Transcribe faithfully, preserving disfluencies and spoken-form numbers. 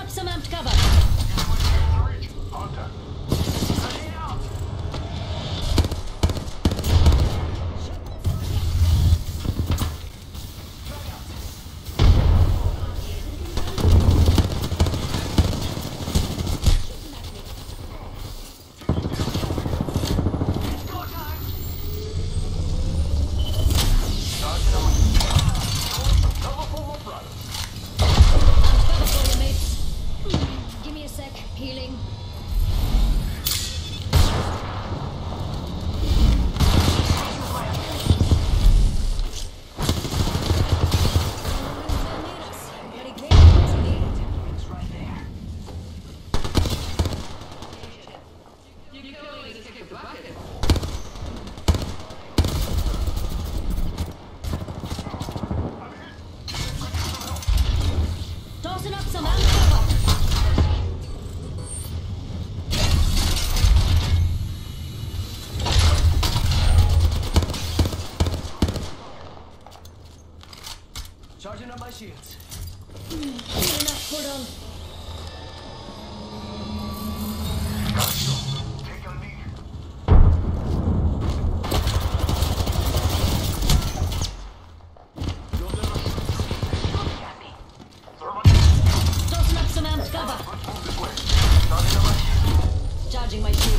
up some amped cover. Healing. Tossing up some ammo cover. Charging up my shields. Mm, enough, hold on. Take a knee. Tossing up some amped cover. Let's move this way. Charging up my shields. Charging my shield.